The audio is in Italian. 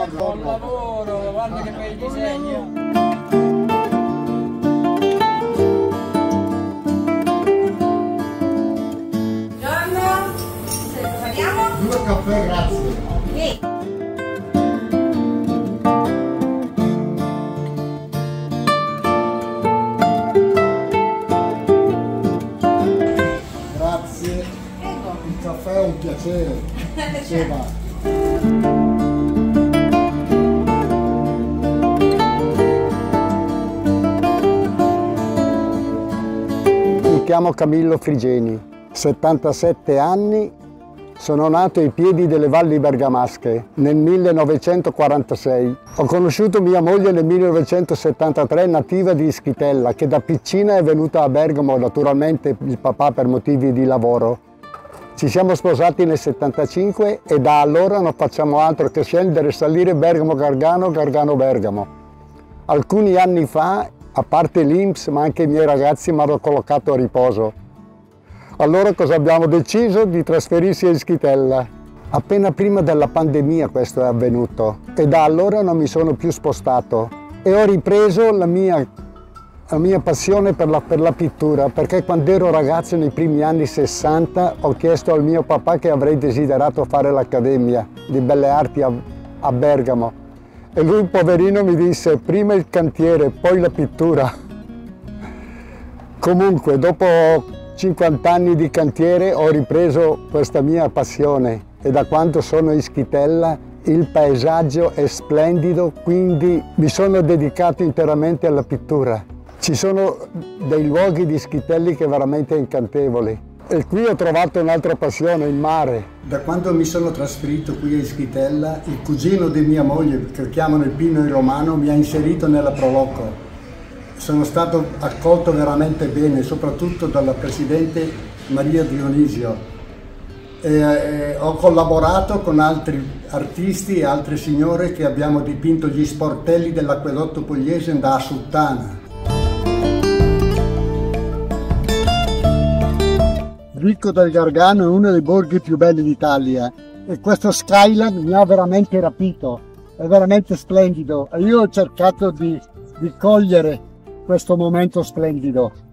Buon lavoro, guarda che bei disegni. Due caffè, grazie. Grazie. Il caffè è un piacere. Mi chiamo Camillo Frigeni, 77 anni. Sono nato ai piedi delle valli bergamasche nel 1946. Ho conosciuto mia moglie nel 1973, nativa di Ischitella, che da piccina è venuta a Bergamo, naturalmente il papà per motivi di lavoro. Ci siamo sposati nel 75 e da allora non facciamo altro che scendere e salire Bergamo-Gargano, Gargano-Bergamo. Alcuni anni fa, a parte l'INPS, ma anche i miei ragazzi mi hanno collocato a riposo. Allora cosa abbiamo deciso? Di trasferirsi a Ischitella. Appena prima della pandemia questo è avvenuto e da allora non mi sono più spostato e ho ripreso la mia passione per la pittura, perché quando ero ragazzo nei primi anni 60 ho chiesto al mio papà che avrei desiderato fare l'Accademia di Belle Arti a Bergamo e lui poverino mi disse prima il cantiere, poi la pittura. Comunque dopo 50 anni di cantiere ho ripreso questa mia passione e da quando sono a Ischitella il paesaggio è splendido, quindi mi sono dedicato interamente alla pittura. Ci sono dei luoghi di Ischitella che veramente incantevoli e qui ho trovato un'altra passione, il mare. Da quando mi sono trasferito qui a Ischitella, il cugino di mia moglie, che chiamano il Pino in Romano, mi ha inserito nella Proloco. Sono stato accolto veramente bene, soprattutto dalla presidente Maria Dionisio. Ho collaborato con altri artisti e altre signore che abbiamo dipinto gli sportelli dell'acquedotto pugliese da Suttana. Ricco del Gargano è uno dei borghi più belli d'Italia e questo Skyland mi ha veramente rapito, è veramente splendido e io ho cercato di cogliere questo momento splendido.